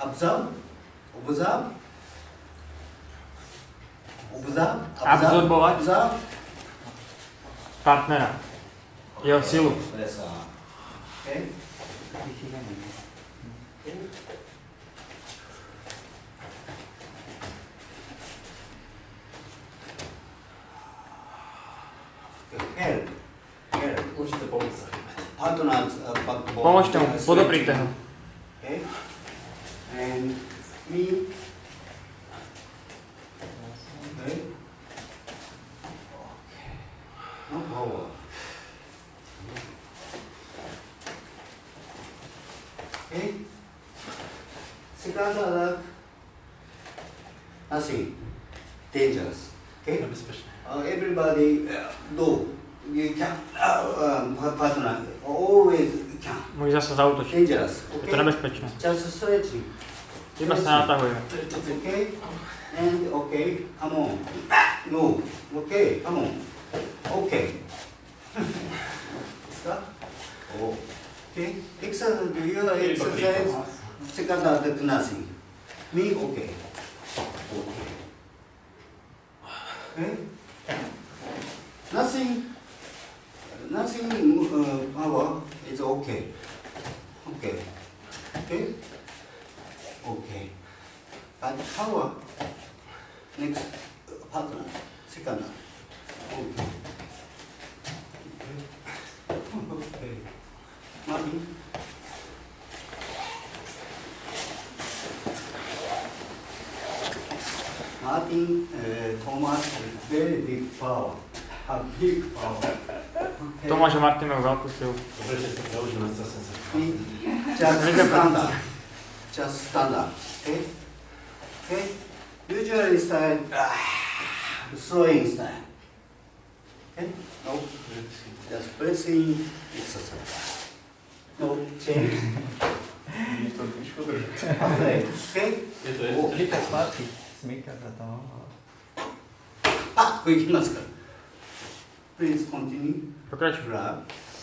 Observe. Observe. Observe. Absorbovat. Observe. Partnera. Jeho sílu. Pressure. Okay. Help. Help. Můžete pomoct. Partners. Pomožte mu, podopříte ho. Okay. And me. Okay. No power. Okay. Second alert. Nothing dangerous. Okay. Nebezpečné. Everybody do. You can. Partner always can. Může zase zaútočit. Dangerous. Je to Okay. nebezpečné. Just stretching. Iba se natahujeme. Okay. And okay. Come on. No. Okay. Come on. Okay. Stop. Oh. Okay. Exercise. Do your exercise. Second alert. Nothing. Me. Okay. Okay. Okay. Nothing power is okay. Okay. Okay. Okay. But power next partner second. Okay. Okay. Martin. Martin Thomas very big power. A big power. Okay. Tomáš a Martin mají velkou sílu. Dobře, že jste založil na zase. Just standard. Just standard. Okay. Okay. Usually style. Throwing style. Okay. No. Just pressing exercise. No change. To trošku drží. Okay. Okay. Je to Oh. Líka zpátky. Smíkat za toho. Ah, これいきますか。Please continue. Pokračuj. Grab.